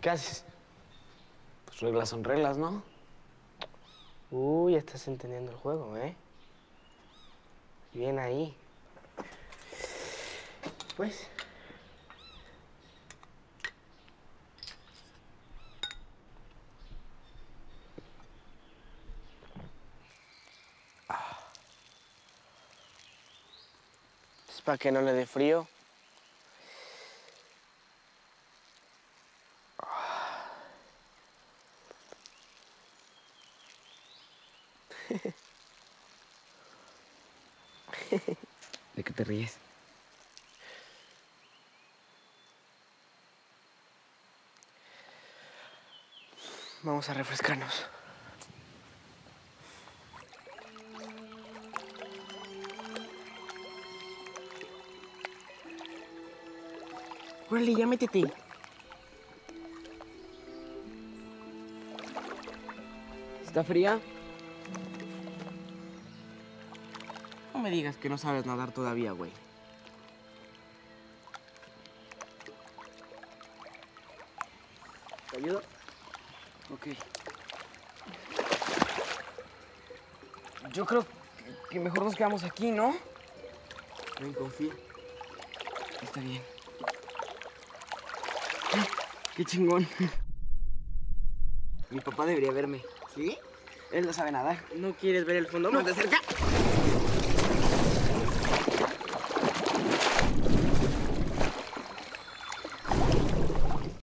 ¿Qué haces? Pues reglas son reglas, ¿no? Uy, estás entendiendo el juego, ¿eh? Bien ahí. Pues... Es para que no le dé frío. ¿De qué te ríes? Vamos a refrescarnos. Órale, ya métete. ¿Está fría? No me digas que no sabes nadar todavía, güey. ¿Te ayudo? Ok. Yo creo que mejor nos quedamos aquí, ¿no? Ven, confía. Está bien. ¡Qué chingón! Mi papá debería verme. ¿Sí? Él no sabe nadar. ¿No quieres ver el fondo más de cerca?